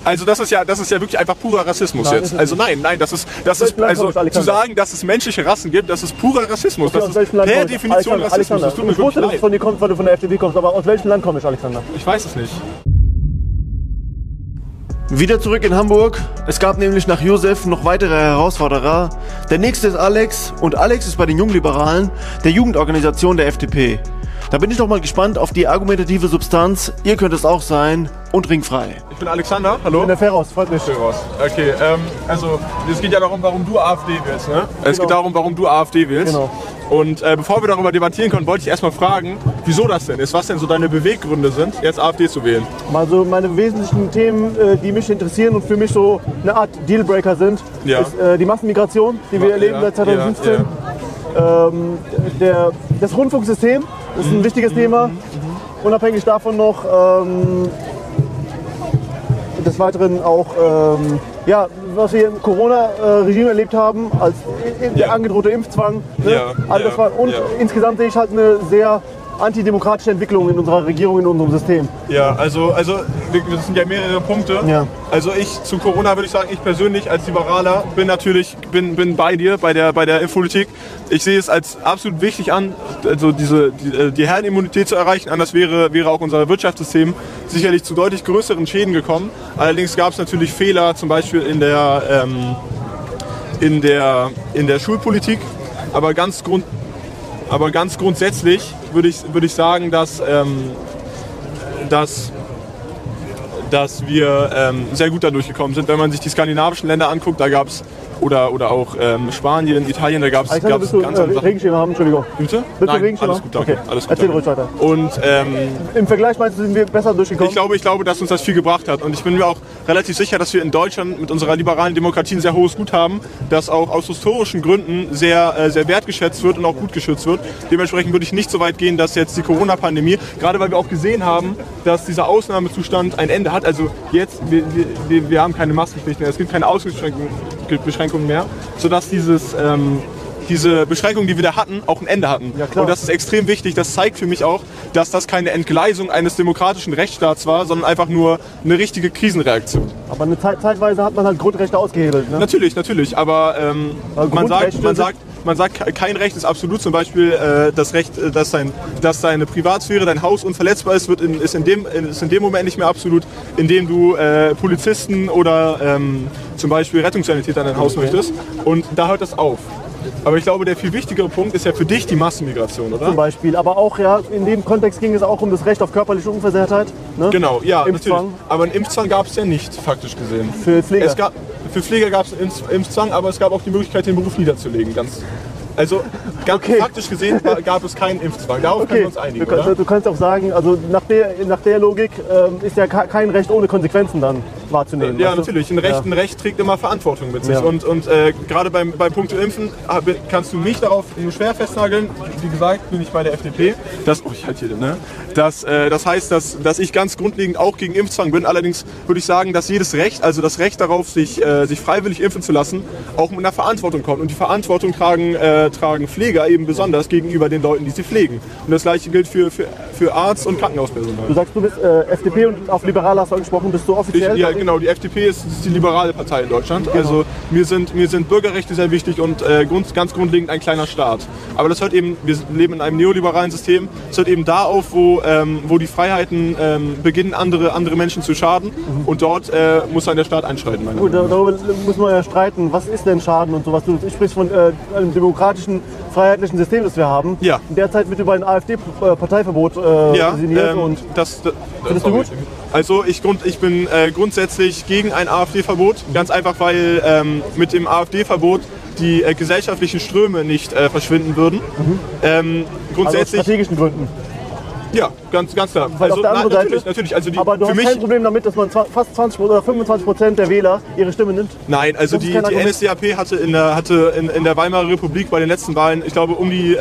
Also das ist ja wirklich einfach purer Rassismus Nein, jetzt. Also nein, das ist also zu sagen, dass es menschliche Rassen gibt, das ist purer Rassismus. Okay, das ist per Definition Rassismus. Das tut mir ich wusste, dass wirklich du von der FDP kommst, aber aus welchem Land komme ich, Alexander? Ich weiß es nicht. Wieder zurück in Hamburg. Es gab nämlich nach Josef noch weitere Herausforderer. Der nächste ist Alex und Alex ist bei den Jungliberalen, der Jugendorganisation der FDP. Da bin ich doch mal gespannt auf die argumentative Substanz. Ihr könnt es auch sein und ringfrei. Ich bin Alexander, hallo. Ich bin der Ferros, freut mich. Ferros. Okay, also es geht ja darum, warum du AfD wählst, ne? Es geht darum, warum du AfD wählst. Genau. Und bevor wir darüber debattieren können, wollte ich erstmal fragen, wieso das denn ist, was denn so deine Beweggründe sind, jetzt AfD zu wählen. Also meine wesentlichen Themen, die mich interessieren und für mich so eine Art Dealbreaker sind, Ja. ist die Massenmigration, die wir erleben seit 2015. Das Rundfunksystem ist ein wichtiges Thema. Unabhängig davon noch des Weiteren auch, was wir im Corona-Regime erlebt haben, als der angedrohte Impfzwang. Ne? Ja, Also das war, und insgesamt sehe ich halt eine sehr antidemokratische Entwicklung in unserer Regierung, in unserem System. Ja, also das sind ja mehrere Punkte. Ja. Also ich zu Corona würde ich sagen, ich persönlich als Liberaler bin bei dir, bei der Impfpolitik. Ich sehe es als absolut wichtig an, also die Herdenimmunität zu erreichen. Anders wäre auch unser Wirtschaftssystem sicherlich zu deutlich größeren Schäden gekommen. Allerdings gab es natürlich Fehler, zum Beispiel in der Schulpolitik. Aber ganz grundsätzlich würde ich sagen, dass wir sehr gut da durchgekommen sind. Wenn man sich die skandinavischen Länder anguckt, da gab es oder auch Spanien, Italien, da gab es ganz andere Regenschirm haben, Entschuldigung. Bitte? Nein, Regenschirm alles gut, danke. Okay. Alles gut, Erzähl danke. ruhig weiter. Und im Vergleich meinst du, sind wir besser durchgekommen? ich glaube, dass uns das viel gebracht hat. Und ich bin mir auch relativ sicher, dass wir in Deutschland mit unserer liberalen Demokratie ein sehr hohes Gut haben, das auch aus historischen Gründen sehr wertgeschätzt wird und auch gut geschützt wird. Dementsprechend würde ich nicht so weit gehen, dass jetzt die Corona-Pandemie, gerade weil wir auch gesehen haben, dass dieser Ausnahmezustand ein Ende hat. Also jetzt, wir haben keine Maskenpflicht mehr, es gibt keine Ausgangsbeschränkungen mehr, sodass diese Beschränkungen, die wir da hatten, auch ein Ende hatten. Ja, klar. Und das ist extrem wichtig. Das zeigt für mich auch, dass das keine Entgleisung eines demokratischen Rechtsstaats war, sondern einfach nur eine richtige Krisenreaktion. Aber zeitweise hat man halt Grundrechte ausgehebelt. Ne? Natürlich. Aber man sagt, kein Recht ist absolut. Zum Beispiel das Recht, dass deine Privatsphäre, dein Haus unverletzbar ist, ist in dem Moment nicht mehr absolut, indem du Polizisten oder zum Beispiel Rettungssanitäter in dein Haus möchtest. Und da hört das auf. Aber ich glaube, der viel wichtigere Punkt ist ja für dich die Massenmigration, oder? Zum Beispiel. Aber auch, ja, in dem Kontext ging es auch um das Recht auf körperliche Unversehrtheit. Ne? Genau, ja, Impfzwang. natürlich. Aber einen Impfzwang gab es ja nicht, faktisch gesehen. Für Pfleger. Für Pfleger gab es einen Impfzwang, aber es gab auch die Möglichkeit, den Beruf niederzulegen. Faktisch gesehen gab es keinen Impfzwang. Darauf können wir uns einigen, oder? Du kannst auch sagen, also nach der Logik ist ja kein Recht ohne Konsequenzen dann wahrzunehmen. Ja, natürlich. Ein Recht trägt immer Verantwortung mit sich. Ja. Und gerade beim Punkt Impfen kannst du mich darauf nur schwer festnageln. Wie gesagt, bin ich bei der FDP. Das heißt, dass ich ganz grundlegend auch gegen Impfzwang bin. Allerdings würde ich sagen, dass jedes Recht, also das Recht darauf, sich freiwillig impfen zu lassen, auch mit einer Verantwortung kommt. Und die Verantwortung tragen Pfleger eben besonders gegenüber den Leuten, die sie pflegen. Und das Gleiche gilt für Arzt- und Krankenhauspersonal. Du sagst, du bist FDP und auf Liberal hast du angesprochen, bist du offiziell? Ja, genau. Die FDP ist die liberale Partei in Deutschland. Genau. Also mir sind Bürgerrechte sehr wichtig und ganz grundlegend ein kleiner Staat. Aber das hört eben, wir leben in einem neoliberalen System, es hört eben da auf, wo die Freiheiten beginnen, andere Menschen zu schaden. Und dort muss dann der Staat einschreiten. Gut, darüber muss man ja streiten. Was ist denn Schaden und sowas? Du sprichst von einem demokratischen, freiheitlichen System, das wir haben. Ja. Derzeit wird über ein AfD-Parteiverbot sinniert. Und findest du gut? Also ich bin grundsätzlich gegen ein AfD-Verbot, ganz einfach, weil mit dem AfD-Verbot die gesellschaftlichen Ströme nicht verschwinden würden. Also aus strategischen Gründen. Ja, ganz klar. Weil auf der anderen Seite, natürlich. Also aber du hast kein Problem damit, dass man fast 20 oder 25% der Wähler ihre Stimme nimmt? Nein, also die NSDAP hatte in der Weimarer Republik bei den letzten Wahlen, ich glaube, um die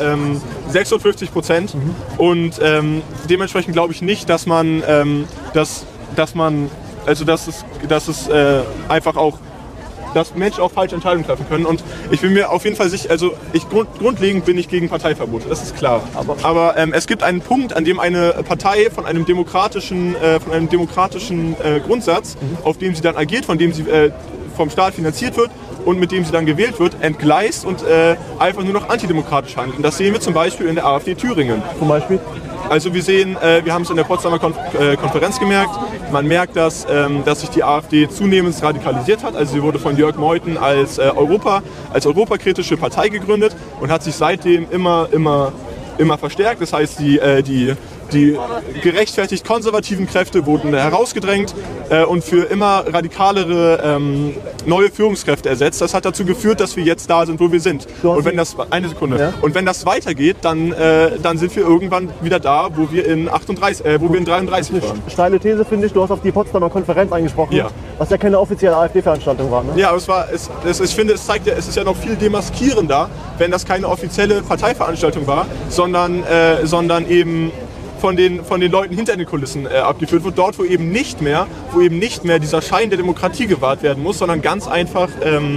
56%. Und dementsprechend glaube ich nicht, dass es einfach auch dass Menschen auch falsche Entscheidungen treffen können. Und ich bin mir auf jeden Fall sicher, also grundlegend bin ich gegen Parteiverbote, das ist klar. Aber es gibt einen Punkt, an dem eine Partei von einem demokratischen Grundsatz, auf dem sie dann agiert, von dem sie vom Staat finanziert wird und mit dem sie dann gewählt wird, entgleist und einfach nur noch antidemokratisch handelt. Und das sehen wir zum Beispiel in der AfD Thüringen. Zum Beispiel? Also wir haben es in der Potsdamer Konferenz gemerkt. Man merkt, dass sich die AfD zunehmend radikalisiert hat. Also sie wurde von Jörg Meuthen als europakritische Partei gegründet und hat sich seitdem immer verstärkt. Das heißt, die gerechtfertigt konservativen Kräfte wurden herausgedrängt und für immer radikalere neue Führungskräfte ersetzt. Das hat dazu geführt, dass wir jetzt da sind, wo wir sind. Und wenn das und wenn das weitergeht, dann sind wir irgendwann wieder da, wo wir in 33 waren. Steile These finde ich. Du hast auf die Potsdamer Konferenz angesprochen, was ja keine offizielle AfD-Veranstaltung war. Ne? Ja, aber ich finde, es ist ja noch viel demaskierender, wenn das keine offizielle Parteiveranstaltung war, sondern eben von den Leuten hinter den Kulissen abgeführt wird, dort wo eben nicht mehr dieser Schein der Demokratie gewahrt werden muss, sondern ganz einfach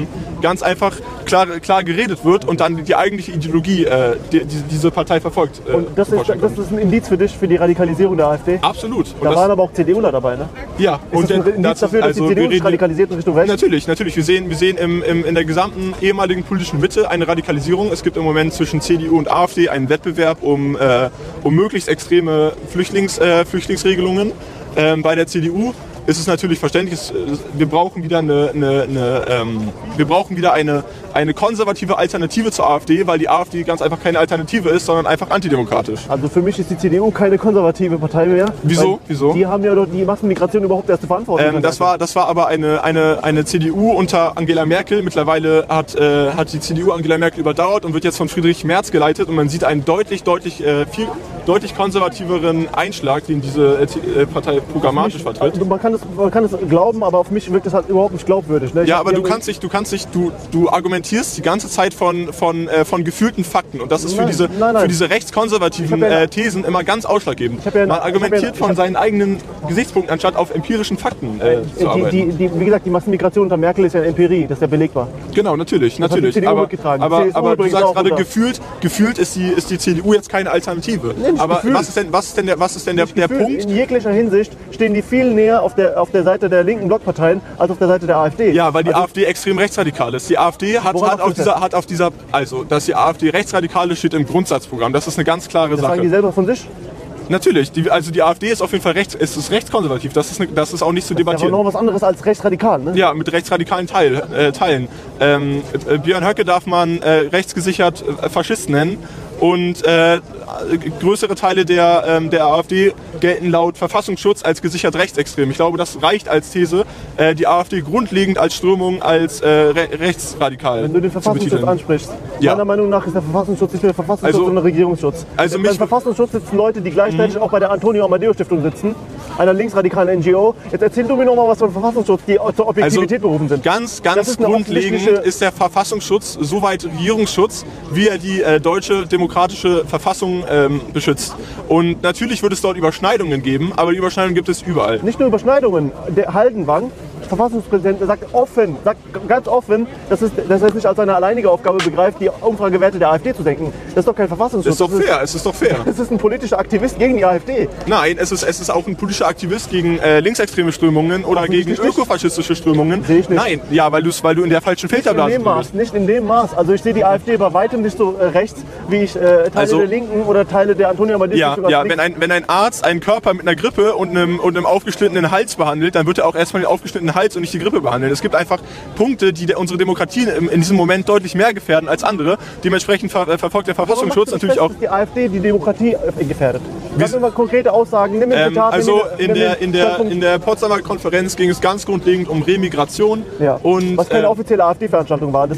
klar geredet wird und dann die eigentliche Ideologie, diese Partei verfolgt. Und das ist ein Indiz für dich, für die Radikalisierung der AfD? Absolut. Da waren aber auch CDUler dabei, ne? Ja. Ist das ein Indiz dafür, dass die CDU sich radikalisiert in Richtung rechts? Natürlich. Wir sehen in der gesamten ehemaligen politischen Mitte eine Radikalisierung. Es gibt im Moment zwischen CDU und AfD einen Wettbewerb um möglichst extreme Flüchtlingsregelungen. Bei der CDU ist es natürlich verständlich, wir brauchen wieder eine konservative Alternative zur AfD, weil die AfD ganz einfach keine Alternative ist, sondern einfach antidemokratisch. Also für mich ist die CDU keine konservative Partei mehr. Wieso? Die haben ja doch die Massenmigration überhaupt erst zu verantworten. Das war aber eine CDU unter Angela Merkel. Mittlerweile hat die CDU Angela Merkel überdauert und wird jetzt von Friedrich Merz geleitet und man sieht einen deutlich konservativeren Einschlag, den diese Partei programmatisch vertritt. Man kann es glauben, aber auf mich wirkt das halt überhaupt nicht glaubwürdig. Ne? Ja, aber du argumentierst die ganze Zeit von gefühlten Fakten und das ist für diese rechtskonservativen Thesen immer ganz ausschlaggebend. Man argumentiert von seinen eigenen Gesichtspunkten, anstatt auf empirischen Fakten zu arbeiten. Wie gesagt, die Massenmigration unter Merkel ist ja eine Empirie, das ist ja belegbar. Genau, natürlich. Aber du sagst gerade, gefühlt ist die CDU jetzt keine Alternative. Nee, aber was ist denn der Punkt? In jeglicher Hinsicht stehen die viel näher auf der Seite der linken Blockparteien als auf der Seite der AfD. Ja, weil die AfD extrem rechtsradikal ist. Die AfD dass die AfD rechtsradikal ist, steht im Grundsatzprogramm. Das ist eine ganz klare Sache. Das sagen die selber von sich? Natürlich, die AfD ist auf jeden Fall rechtskonservativ, das ist auch nicht zu debattieren. Das ist aber noch was anderes als rechtsradikal, ne? Ja, mit rechtsradikalen Teilen. Björn Höcke darf man rechtsgesichert Faschist nennen und größere Teile der AfD gelten laut Verfassungsschutz als gesichert rechtsextrem. Ich glaube, das reicht als These, die AfD grundlegend als Strömung als rechtsradikal. Wenn du den Verfassungsschutz ansprichst, meiner Meinung nach ist der Verfassungsschutz nicht mehr Verfassungsschutz, sondern Regierungsschutz. Also beim Verfassungsschutz sitzen Leute, die gleichzeitig auch bei der Antonio Amadeo Stiftung sitzen, einer linksradikalen NGO. Jetzt erzähl du mir noch mal was vom Verfassungsschutz, die zur Objektivität berufen sind. Ganz grundlegend ist der Verfassungsschutz soweit Regierungsschutz, wie er die deutsche demokratische Verfassung beschützt. Und natürlich wird es dort Überschneidungen geben, aber die Überschneidungen gibt es überall. Nicht nur Überschneidungen. Der Haldenwang, Verfassungspräsident, sagt ganz offen, dass er es nicht als seine alleinige Aufgabe begreift, die Umfragewerte der AfD zu senken. Das ist doch kein Verfassungsschutz. Es ist doch fair. Es ist ein politischer Aktivist gegen die AfD. Nein, es ist auch ein politischer Aktivist gegen linksextreme Strömungen oder gegen ökofaschistische Strömungen. Sehe ich nicht. Nein, ja, weil du in der falschen Filterblase bist. Nicht in dem Maß. Also ich sehe die AfD bei weitem nicht so rechts, wie ich Teile der Linken oder Teile der Antonio Amadeo Stiftung. Ja, wenn ein Arzt einen Körper mit einer Grippe und einem aufgeschnittenen Hals behandelt, dann wird er auch erstmal den aufgeschnittenen Hals und nicht die Grippe behandeln. Es gibt einfach Punkte, die unsere Demokratie in diesem Moment deutlich mehr gefährden als andere. Dementsprechend verfolgt der Verfassungsschutz natürlich auch. Dass die AfD die Demokratie gefährdet. Sag mir mal konkrete Aussagen. Nimm ein Zitat. In der Potsdamer Konferenz ging es ganz grundlegend um Remigration. Ja. Und was keine offizielle AfD-Veranstaltung war.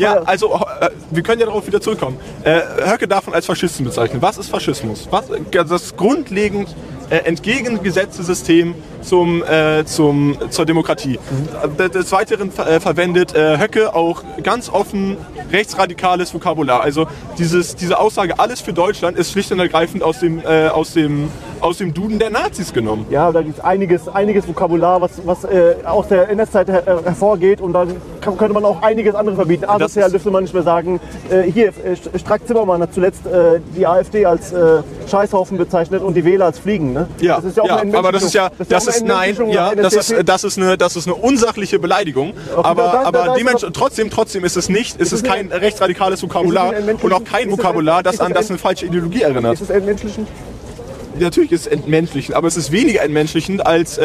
Wir können ja darauf wieder zurückkommen. Höcke darf man als Faschisten bezeichnen. Was ist Faschismus? Das grundlegend entgegengesetzte System zur Demokratie. Des Weiteren verwendet Höcke auch ganz offen rechtsradikales Vokabular. Also diese Aussage, alles für Deutschland, ist schlicht und ergreifend aus dem Duden der Nazis genommen. Ja, da gibt es einiges Vokabular, was aus der NS-Zeit hervorgeht, und dann könnte man auch einiges andere verbieten. Asozial dürfte man nicht mehr sagen. Hier, Strack-Zimmermann hat zuletzt die AfD als Scheißhaufen bezeichnet und die Wähler als Fliegen. Ne? Ja, das ist ja auch aber das ist eine unsachliche Beleidigung. Aber trotzdem ist es kein rechtsradikales Vokabular und auch kein Vokabular, das an eine falsche Ideologie erinnert. Ist es entmenschlichend? Natürlich ist es entmenschlichend, aber es ist weniger entmenschlichend, als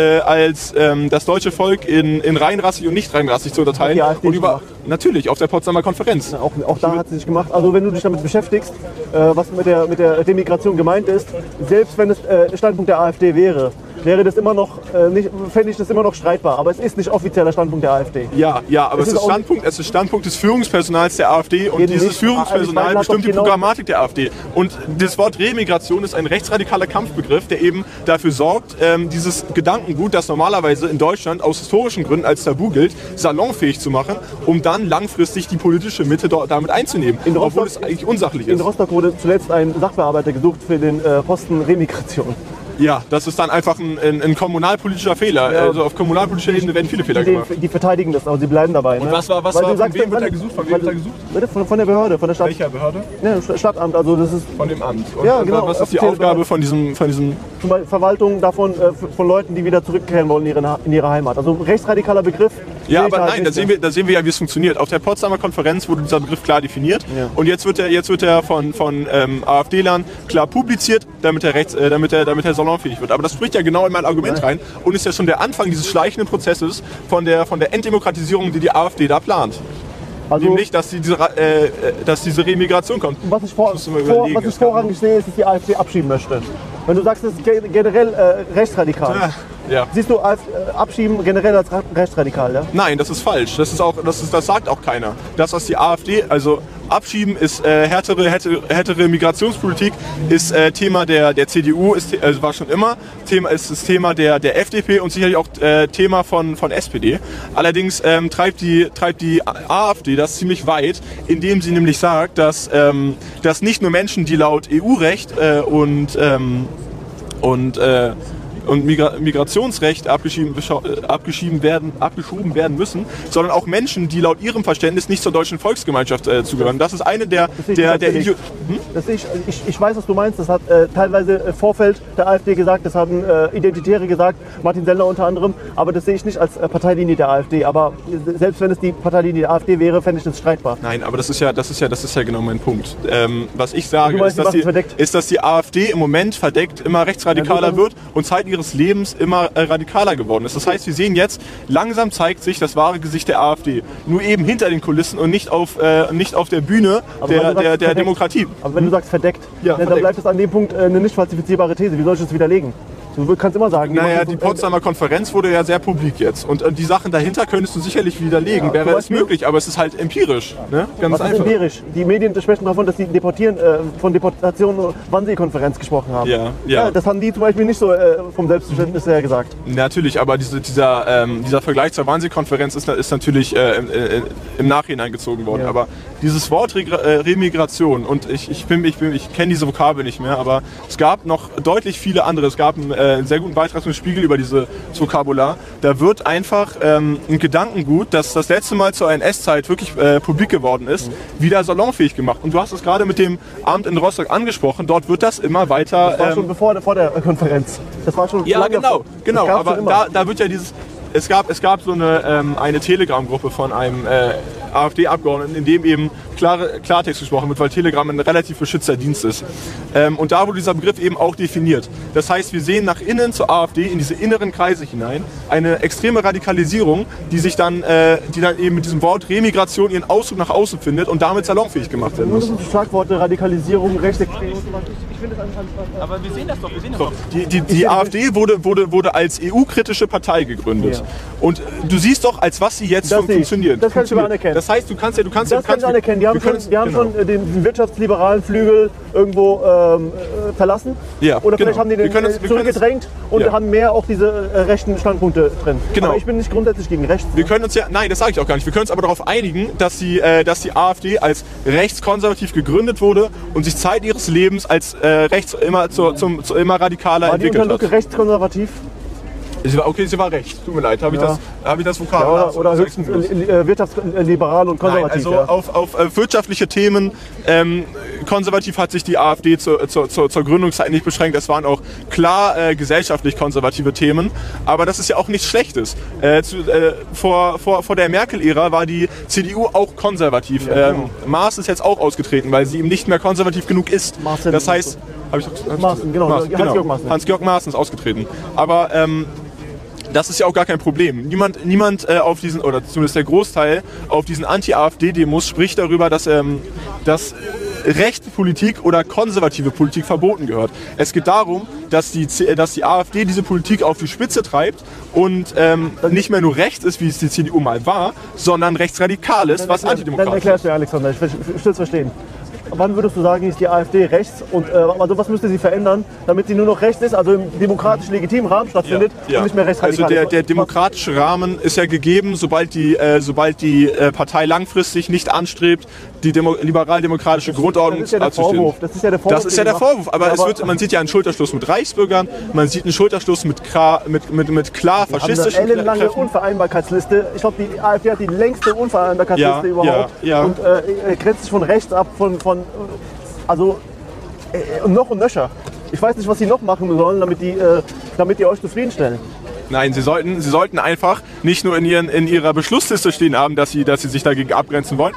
das deutsche Volk in reinrassig und nicht reinrassig zu unterteilen. Natürlich, auf der Potsdamer Konferenz. Ja, auch da hat sie sich gemacht. Also wenn du dich damit beschäftigst, was mit der Remigration gemeint ist, selbst wenn es Standpunkt der AfD wäre das immer noch, fände ich das immer noch streitbar. Aber es ist nicht offizieller Standpunkt der AfD. Ja, aber es ist Standpunkt des Führungspersonals der AfD und dieses Führungspersonal bestimmt die Programmatik der AfD. Und das Wort Remigration ist ein rechtsradikaler Kampfbegriff, der eben dafür sorgt, dieses Gedankengut, das normalerweise in Deutschland aus historischen Gründen als Tabu gilt, salonfähig zu machen, um dann langfristig die politische Mitte damit einzunehmen, obwohl es eigentlich unsachlich ist. In Rostock wurde zuletzt ein Sachbearbeiter gesucht für den Posten Remigration. Ja, das ist dann einfach ein kommunalpolitischer Fehler. Ja. Also auf kommunalpolitischer Ebene werden viele Fehler gemacht. Die verteidigen das, aber sie bleiben dabei. Und was war von wem wird er gesucht? Von wem wird er gesucht? Von der Behörde, von der Stadt. Welcher Behörde? Ja, Stadtamt, also das ist... Von dem Amt. Und ja, genau. Was ist die Aufgabe von diesem... Verwaltung davon, von Leuten, die wieder zurückkehren wollen in ihre Heimat. Also rechtsradikaler Begriff. Ja, aber nein, da sehen wir ja, wie es funktioniert. Auf der Potsdamer Konferenz wurde dieser Begriff klar definiert. Ja. Und jetzt wird er von AfD-Lern klar publiziert, damit er salonfähig wird. Aber das spricht ja genau in mein Argument rein und ist ja schon der Anfang dieses schleichenden Prozesses von der Entdemokratisierung, die AfD da plant. Also, nämlich, dass diese Remigration kommt. Was ich vorrangig sehe, ist, dass die AfD abschieben möchte. Wenn du sagst, das ist generell rechtsradikal. Ja. Siehst du Abschieben generell als rechtsradikal, ja? Nein, das ist falsch. Das sagt auch keiner. Das, was die AfD, also Abschieben ist härtere Migrationspolitik, ist Thema der CDU, war schon immer, ist das Thema der FDP und sicherlich auch Thema von SPD. Allerdings treibt die AfD das ziemlich weit, indem sie nämlich sagt, dass nicht nur Menschen, die laut EU-Recht und Migrationsrecht abgeschoben werden müssen, sondern auch Menschen, die laut ihrem Verständnis nicht zur deutschen Volksgemeinschaft zugehören. Das ist eine der Ich weiß, was du meinst. Das hat teilweise im Vorfeld der AfD gesagt, das haben Identitäre gesagt, Martin Sellner unter anderem, aber das sehe ich nicht als Parteilinie der AfD. Aber selbst wenn es die Parteilinie der AfD wäre, fände ich das streitbar. Nein, aber das ist ja genau mein Punkt. Was ich sage, ist, dass die AfD im Moment verdeckt immer rechtsradikaler wird und Zeit ihres Lebens immer radikaler geworden ist. Das heißt, wir sehen jetzt, langsam zeigt sich das wahre Gesicht der AfD. Nur eben hinter den Kulissen und nicht auf der Bühne der Demokratie. Aber wenn du sagst verdeckt, dann bleibt es an dem Punkt eine nicht falsifizierbare These. Wie soll ich das widerlegen? Du kannst immer sagen... Naja, die Potsdamer Konferenz wurde ja sehr publik jetzt. Und die Sachen dahinter könntest du sicherlich widerlegen. Wäre es möglich, aber es ist halt empirisch. Ne? Ganz einfach. Ist empirisch? Die Medien sprechen davon, dass sie von Deportation und Wannsee-Konferenz gesprochen haben. Ja, das haben die zum Beispiel nicht so vom Selbstverständnis her gesagt. Natürlich, aber dieser Vergleich zur Wannsee-Konferenz ist natürlich im Nachhinein gezogen worden. Ja. Aber dieses Wort Remigration, und ich kenne diese Vokabel nicht mehr, aber es gab noch deutlich viele andere. Es gab einen sehr guten Beitrag zum Spiegel über dieses Vokabular. Da wird einfach ein Gedankengut, das das letzte Mal zur NS-Zeit wirklich publik geworden ist, wieder salonfähig gemacht. Und du hast es gerade mit dem Amt in Rostock angesprochen. Dort wird das immer weiter... Das war schon vor der Konferenz. Das war schon lange genau. Aber da wird ja dieses... Es gab so eine Telegram-Gruppe von einem AfD-Abgeordneten, in dem eben Klartext gesprochen wird, weil Telegram ein relativ geschützter Dienst ist. Und da wurde dieser Begriff eben auch definiert. Das heißt, wir sehen nach innen zur AfD, in diese inneren Kreise hinein, eine extreme Radikalisierung, die dann eben mit diesem Wort Remigration ihren Ausdruck nach außen findet und damit salonfähig gemacht werden muss. Das sind Schlagworte, Radikalisierung, Rechtsextrem. Aber wir sehen das doch. Die AfD wurde als EU-kritische Partei gegründet. Und du siehst doch, als was sie jetzt funktionieren. Das kann ich aber anerkennen. Das heißt, du kannst ja... Das kann ich anerkennen. Die haben schon den wirtschaftsliberalen Flügel irgendwo verlassen. Ja, oder vielleicht haben die den zurückgedrängt und haben mehr auch diese rechten Standpunkte drin. Genau. Aber ich bin nicht grundsätzlich gegen rechts. Wir können uns nein, das sage ich auch gar nicht. Wir können uns aber darauf einigen, dass die AfD als rechtskonservativ gegründet wurde und sich Zeit ihres Lebens als rechts immer immer radikaler entwickelt hat. Rechtskonservativ? Sie war rechts. Tut mir leid, habe ich das Vokabel. Ja, oder höchstens wirtschaftsliberal und konservativ. Nein, also auf wirtschaftliche Themen konservativ hat sich die AfD zur Gründungszeit nicht beschränkt. Es waren auch klar gesellschaftlich konservative Themen. Aber das ist ja auch nichts Schlechtes. Vor der Merkel-Ära war die CDU auch konservativ. Ja, genau. Maaßen ist jetzt auch ausgetreten, weil sie ihm nicht mehr konservativ genug ist. Das heißt... Hans-Georg Maaßen ist ausgetreten. Aber das ist ja auch gar kein Problem. Niemand auf diesen, oder zumindest der Großteil auf diesen Anti-AfD-Demos spricht darüber, dass rechte Politik oder konservative Politik verboten gehört. Es geht darum, dass die AfD diese Politik auf die Spitze treibt und nicht mehr nur rechts ist, wie es die CDU mal war, sondern rechtsradikal ist, was antidemokratisch ist. Dann erklärst du mir, Alexander, ich will es verstehen. Wann würdest du sagen, ist die AfD rechts und also was müsste sie verändern, damit sie nur noch rechts ist, also im demokratisch legitimen Rahmen stattfindet und nicht mehr rechtsradikal ist? Also der demokratische Rahmen ist ja gegeben, sobald die Partei langfristig nicht anstrebt, die liberal-demokratische Grundordnung abzustimmen. Das ist ja der Vorwurf. Das ist ja der Vorwurf, aber man sieht ja einen Schulterschluss mit Reichsbürgern, man sieht einen Schulterschluss mit klar faschistischen Kräften. Eine ellenlange Unvereinbarkeitsliste. Ich glaube, die AfD hat die längste Unvereinbarkeitsliste überhaupt und grenzt sich von rechts ab, also noch und nöcher. Ich weiß nicht, was sie noch machen sollen, damit die euch zufriedenstellen. Nein, sie sollten einfach nicht nur in ihrer Beschlussliste stehen haben, dass sie sich dagegen abgrenzen wollen.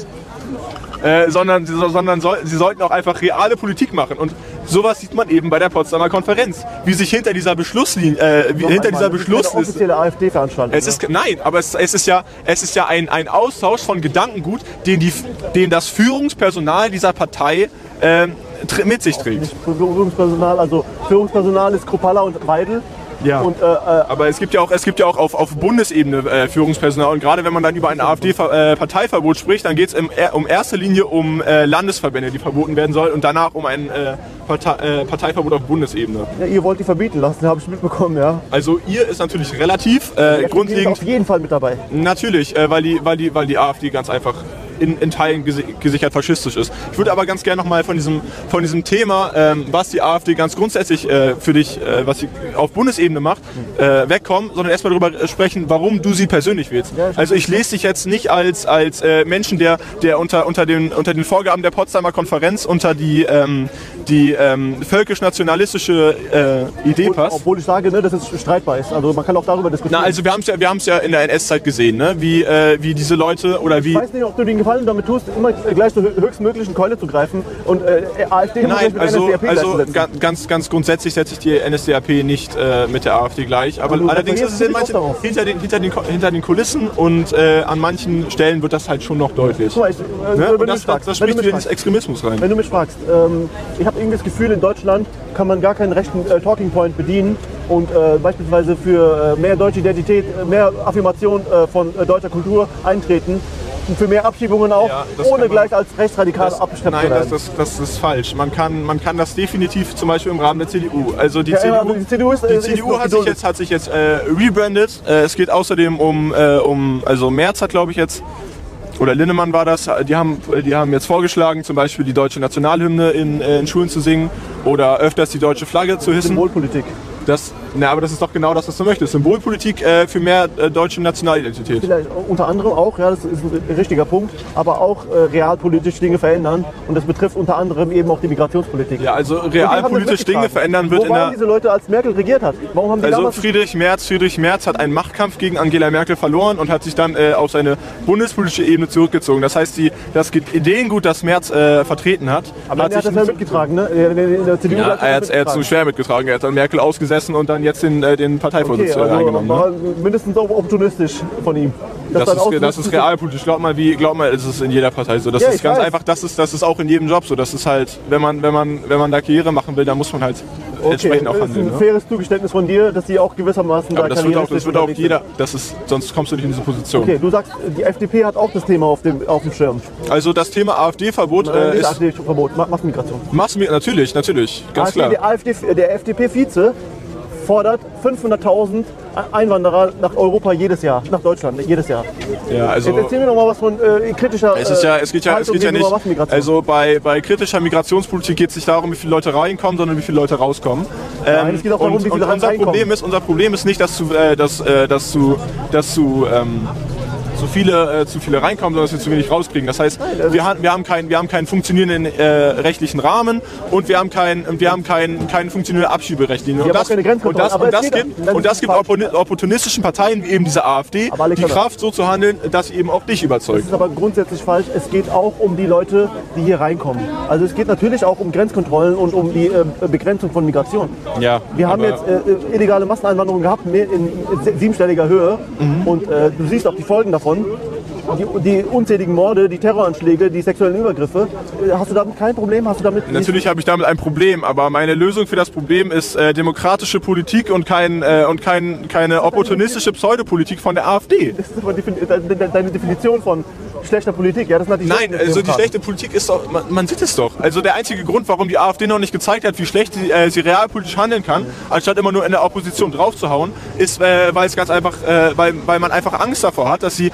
Sondern sie sollten auch einfach reale Politik machen. Und sowas sieht man eben bei der Potsdamer Konferenz. Wie sich hinter dieser Beschlussliste... Das ist eine offizielle AfD-Veranstaltung. Nein, aber es ist ja ein Austausch von Gedankengut, den das Führungspersonal dieser Partei mit sich trägt. Nicht Führungspersonal ist Kruppalla und Weidel. Ja, aber es gibt ja auch auf Bundesebene Führungspersonal und gerade wenn man dann über ein AfD-Parteiverbot spricht, dann geht es um erster Linie um Landesverbände, die verboten werden sollen und danach um ein Parteiverbot auf Bundesebene. Ja, ihr wollt die verbieten lassen, habe ich mitbekommen, ja. Also ihr ist natürlich relativ grundlegend... Ist auf jeden Fall mit dabei. Natürlich, weil die AfD ganz einfach in Teilen gesichert faschistisch ist. Ich würde aber ganz gerne nochmal von diesem Thema, was die AfD ganz grundsätzlich für dich, was sie auf Bundesebene macht, wegkommen, sondern erstmal darüber sprechen, warum du sie persönlich wählst. Ja, also ich lese dich jetzt nicht als Menschen, der unter den Vorgaben der Potsdamer Konferenz unter die völkisch-nationalistische Idee passt. Obwohl ich sage, dass es streitbar ist. Also man kann auch darüber diskutieren. Na, also wir haben es ja in der NS-Zeit gesehen, ne? Wie diese Leute oder wie... Ich weiß nicht, ob du den Gefallen damit tust, immer gleich zur höchstmöglichen Keule zu greifen und AfD mit NSDAP ganz grundsätzlich setze ich die NSDAP nicht mit der AfD gleich, aber allerdings ist es hinter den Kulissen und an manchen Stellen wird das halt schon noch deutlich. Und das spricht wieder ins Extremismus rein. Wenn du mich fragst, ich habe irgendwie das Gefühl, in Deutschland kann man gar keinen rechten Talking Point bedienen und beispielsweise für mehr deutsche Identität, mehr Affirmation von deutscher Kultur eintreten. Und für mehr Abschiebungen auch, ohne gleich als rechtsradikal abgestempelt zu werden. Nein, das ist falsch. Man kann das definitiv zum Beispiel im Rahmen der CDU. Also die CDU hat sich jetzt rebrandet. Es geht außerdem also Merz hat, glaube ich, jetzt, oder Linnemann war das, die haben jetzt vorgeschlagen, zum Beispiel die deutsche Nationalhymne in Schulen zu singen oder öfters die deutsche Flagge zu hissen. Symbolpolitik. Aber das ist doch genau das, was du möchtest. Symbolpolitik für mehr deutsche Nationalidentität. Vielleicht unter anderem auch, ja, das ist ein richtiger Punkt, aber auch realpolitisch Dinge verändern. Und das betrifft unter anderem eben auch die Migrationspolitik. Ja, also realpolitisch Dinge verändern wird Wo waren diese Leute, als Merkel regiert hat? Warum haben die damals... Friedrich Merz hat einen Machtkampf gegen Angela Merkel verloren und hat sich dann auf seine bundespolitische Ebene zurückgezogen. Das heißt, das Ideengut, das Merz vertreten hat... Aber er hat das ja mitgetragen, ne? In der CDU er hat es so schwer mitgetragen. Er hat dann Merkel ausgesessen und dann jetzt den Parteivorsitz eingenommen. War mindestens auch opportunistisch von ihm. Das ist realpolitisch. Glaub mal, ist es in jeder Partei so. Das ist ganz einfach, das ist auch in jedem Job so. Das ist halt, wenn man da Karriere machen will, dann muss man halt entsprechend auch handeln. Das ist ein faires Zugeständnis von dir, dass sie auch gewissermaßen... Aber das wird auch jeder, sonst kommst du nicht in diese Position. Okay, du sagst, die FDP hat auch das Thema auf dem Schirm. Also das Thema AfD-Verbot ist... AfD-Verbot, Massenmigration. Natürlich, ganz klar. Der FDP-Vize fordert 500.000 Einwanderer nach Europa jedes Jahr, nach Deutschland jedes Jahr. Ja, also jetzt erzähl mir noch mal was von kritischer es geht ja nicht, also bei kritischer Migrationspolitik geht es nicht darum, wie viele Leute reinkommen, sondern wie viele Leute rauskommen. Nein, es geht auch darum, wie viele reinkommen. Unser Problem ist nicht, dass zu viele reinkommen, sondern dass wir zu wenig rauskriegen. Das heißt, wir haben keinen funktionierenden rechtlichen Rahmen und wir haben keine funktionierende Abschieberechtlinie. Und das gibt opportunistischen Parteien wie eben diese AfD die Kraft, so zu handeln, dass sie eben auch dich überzeugt. Das ist aber grundsätzlich falsch. Es geht auch um die Leute, die hier reinkommen. Also es geht natürlich auch um Grenzkontrollen und um die Begrenzung von Migration. Ja, wir haben jetzt illegale Masseneinwanderung gehabt in siebenstelliger Höhe und du siehst auch die Folgen davon. Die unzähligen Morde, die Terroranschläge, die sexuellen Übergriffe. Hast du damit kein Problem? Natürlich habe ich damit ein Problem, aber meine Lösung für das Problem ist demokratische Politik und keine opportunistische Pseudopolitik von der AfD. Das ist aber deine Definition von schlechter Politik. Ja, das ist Nein, also die schlechte Politik ist doch, man sieht es doch. Also der einzige Grund, warum die AfD noch nicht gezeigt hat, wie schlecht sie realpolitisch handeln kann, anstatt immer nur in der Opposition draufzuhauen, ist, weil es ganz einfach, weil man einfach Angst davor hat, dass sie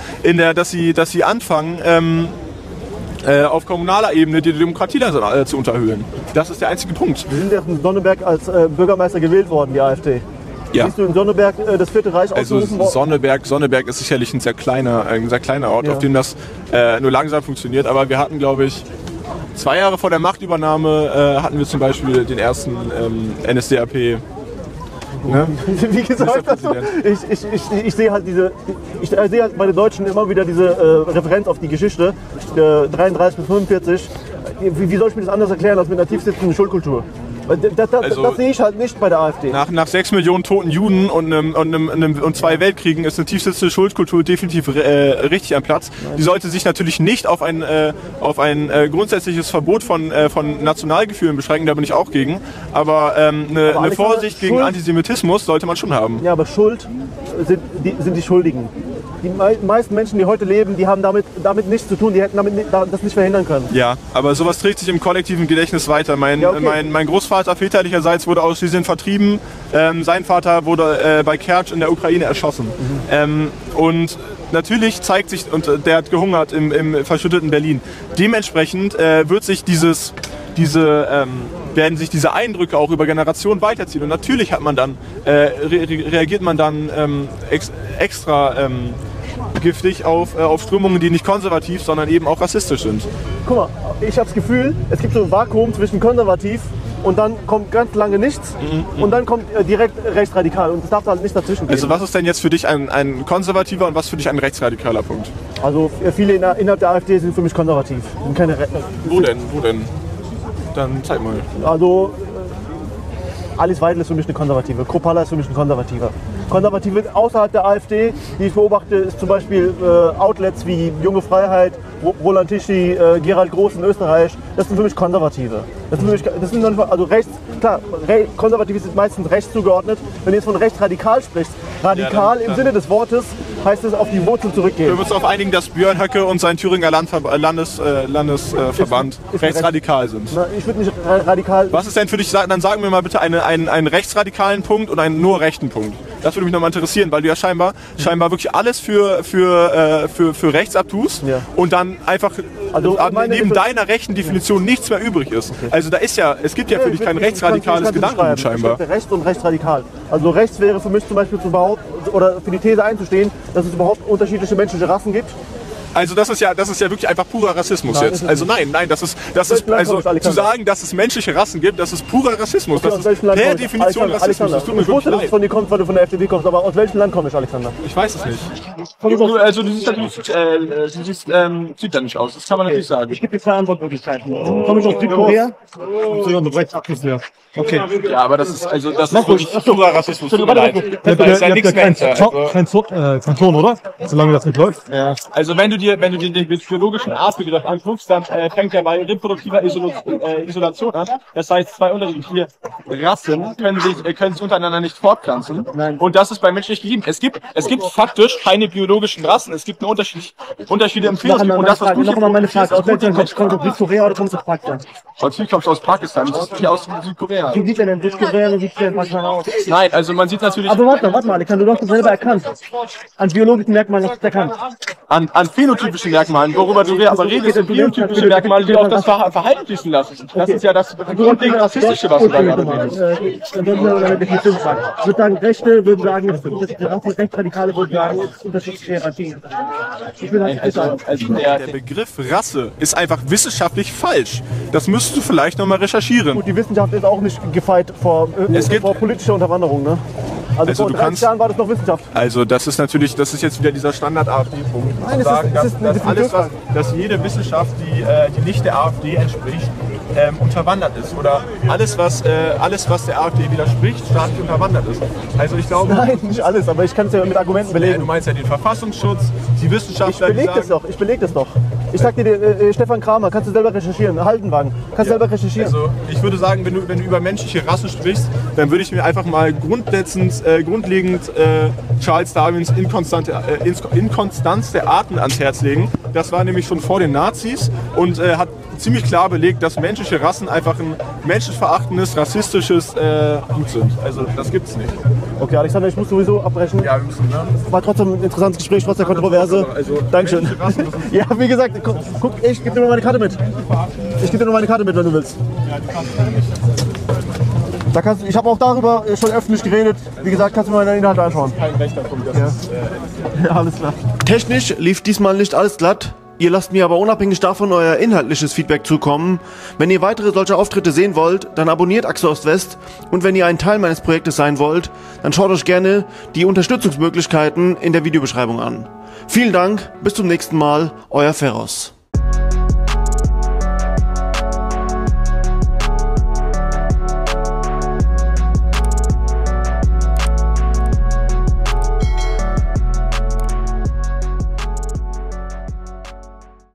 anfangen, auf kommunaler Ebene die Demokratie zu unterhöhlen. Das ist der einzige Punkt. Wir sind jetzt in Sonneberg als Bürgermeister gewählt worden, die AfD. Ja. Siehst du in Sonneberg das Vierte Reich ausgerufen worden? Sonneberg ist sicherlich ein sehr kleiner Ort, ja, auf dem das nur langsam funktioniert. Aber wir hatten, glaube ich, 2 Jahre vor der Machtübernahme hatten wir zum Beispiel den ersten NSDAP. Ne? Wie gesagt, also, ich sehe halt bei den Deutschen immer wieder diese Referenz auf die Geschichte 33 bis 45. Wie soll ich mir das anders erklären als mit einer tiefsitzenden Schuldkultur? Das sehe ich halt nicht bei der AfD. Nach 6 Millionen toten Juden und 2 Weltkriegen ist eine tiefsitzende Schuldkultur definitiv richtig am Platz. Die sollte sich natürlich nicht auf ein grundsätzliches Verbot von Nationalgefühlen beschränken, da bin ich auch gegen. Aber eine Vorsicht gegen Antisemitismus sollte man schon haben. Ja, aber Schuld sind die Schuldigen. Die meisten Menschen, die heute leben, die haben damit nichts zu tun, die hätten das nicht verhindern können. Ja, aber sowas trägt sich im kollektiven Gedächtnis weiter. Mein Großvater väterlicherseits wurde aus Schlesien vertrieben, sein Vater wurde bei Kertsch in der Ukraine erschossen. Und natürlich zeigt sich, und der hat gehungert im verschütteten Berlin. Dementsprechend werden sich diese Eindrücke auch über Generationen weiterziehen. Und natürlich hat man dann, reagiert man dann extra giftig auf Strömungen, die nicht konservativ, sondern eben auch rassistisch sind. Guck mal, ich habe das Gefühl, es gibt so ein Vakuum zwischen konservativ und dann kommt ganz lange nichts und dann kommt direkt rechtsradikal und es darf halt nicht dazwischen gehen. Also was ist denn jetzt für dich ein konservativer und was für dich ein rechtsradikaler Punkt? Also viele innerhalb der AfD sind für mich konservativ. Sind keine Wo denn? Dann zeig mal. Also Alice Weidel ist für mich eine Konservative, Kruppalla ist für mich ein Konservativer. Konservative außerhalb der AfD, die ich beobachte, ist zum Beispiel Outlets wie Junge Freiheit, Roland Tichy, Gerald Groß in Österreich. Das sind für mich Konservative. Das sind also rechts, klar, konservativ ist meistens rechts zugeordnet. Wenn du jetzt von rechtsradikal sprichst, radikal im Sinne des Wortes, heißt es auf die Wurzel zurückgehen. Wir müssen darauf einigen, dass Björn Höcke und sein Thüringer Landesverband rechtsradikal sind. Na, ich würde nicht radikal... Was ist denn für dich, dann sagen wir mal bitte einen rechtsradikalen Punkt und einen nur rechten Punkt. Das würde mich nochmal interessieren, weil du ja scheinbar wirklich alles für rechts abtust, ja, und dann einfach neben deiner rechten Definition nichts mehr übrig ist. Okay. Also es gibt ja für dich kein rechtsradikales Gedankengut scheinbar. Rechts und rechtsradikal. Also rechts wäre für mich zum Beispiel oder für die These einzustehen, dass es überhaupt unterschiedliche menschliche Rassen gibt. Also das ist ja wirklich einfach purer Rassismus jetzt. Also nein, das ist also zu sagen, dass es menschliche Rassen gibt, das ist purer Rassismus. Das ist per Definition Rassismus. Das tut mir wirklich leid. Ich wusste, dass weil du von der FDP kommst, aber aus welchem Land komme ich, Alexander? Ich weiß es nicht. Also du siehst natürlich südländisch aus, das kann man natürlich sagen. Ich gebe dir 2 Antwortmöglichkeiten. Komme ich aus Südkorea? Okay. Ja, aber das ist wirklich purer Rassismus. Tut mir leid. Das ist ja nichts mehr. Kein Ton, oder? Solange das nicht läuft. Ja. Also wenn du dir wenn du den biologischen Artbegriff anguckst, dann fängt er bei reproduktiver Isolation an. Das heißt, zwei unterschiedliche Rassen können sich untereinander nicht fortpflanzen. Nein. Und das ist bei Menschen nicht gegeben. Es gibt faktisch keine biologischen Rassen. Es gibt nur Unterschiede im Phänotyp. Und das, was du noch mal meine Frage. Aus welchem kommst du? Südkorea oder kommst du aus Pakistan? Natürlich kommst du aus Pakistan. Du siehst nicht aus Südkorea. Wie sieht denn Südkorea und wie sieht denn Pakistan aus? Nein, also man sieht natürlich... Aber warte mal, du hast das selber erkannt. An biologischen Merkmalen hast du erkannt. An phänotypischen Merkmalen, worüber du redest, sind biotypische Merkmale, die auf das Verhalten fließen lassen. Das ist ja das grundlegend Rassistische, was du da gerade redest. Ich würde sagen, Rechte würden sagen, Rechtsradikale würden sagen, unterschiedliche Hierarchien. Ich will halt sagen. Der Begriff Rasse ist einfach wissenschaftlich falsch. Das müsstest du vielleicht nochmal recherchieren. Gut, die Wissenschaft ist auch nicht gefeit vor politischer Unterwanderung, ne? Also vor 30 Jahren war das noch Wissenschaft. Also das ist jetzt wieder dieser Standard-AfD-Punkt. Nein, dass jede Wissenschaft, die nicht der AfD entspricht, unterwandert ist. Oder alles, was der AfD widerspricht, staatlich unterwandert ist. Also ich glaube... Nein, nicht alles, aber ich kann es ja mit Argumenten belegen. Du meinst ja den Verfassungsschutz, die Wissenschaftler... Ich beleg das doch. Ich sag dir, Stefan Kramer, kannst du selber recherchieren. Haldenwang, kannst du selber recherchieren. Also ich würde sagen, wenn du über menschliche Rassen sprichst, dann würde ich mir einfach mal grundlegend Charles Darwins Inkonstanz der Arten ans Herz legen. Das war nämlich schon vor den Nazis und hat ziemlich klar belegt, dass menschliche Rassen einfach ein menschenverachtendes, rassistisches Gut sind. Also das gibt's nicht. Okay, Alexander, ich muss sowieso abbrechen. Ja, wir müssen, ne? War trotzdem ein interessantes Gespräch, trotz der Kontroverse. Also, Dankeschön. Ja, wie gesagt, guck, ich gebe dir mal meine Karte mit. Ich gebe dir noch meine Karte mit, wenn du willst. Ja, die kannst du. Ich habe auch darüber schon öffentlich geredet. Wie gesagt, kannst du mal deine Inhalte anschauen. Kein Rechter kommt das. Ja, alles klar. Technisch lief diesmal nicht alles glatt. Ihr lasst mir aber unabhängig davon euer inhaltliches Feedback zukommen. Wenn ihr weitere solche Auftritte sehen wollt, dann abonniert Achse Ost-West. Und wenn ihr ein Teil meines Projektes sein wollt, dann schaut euch gerne die Unterstützungsmöglichkeiten in der Videobeschreibung an. Vielen Dank, bis zum nächsten Mal, euer Feroz.